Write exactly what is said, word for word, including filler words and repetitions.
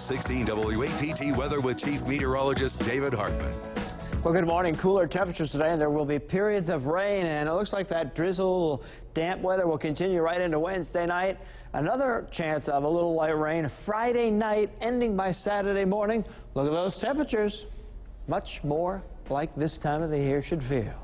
sixteen W A P T weather with Chief Meteorologist David Hartman. Well, good morning. Cooler temperatures today, and there will be periods of rain, and it looks like that drizzle, damp weather will continue right into Wednesday night. Another chance of a little light rain Friday night, ending by Saturday morning. Look at those temperatures. Much more like this time of the year should feel.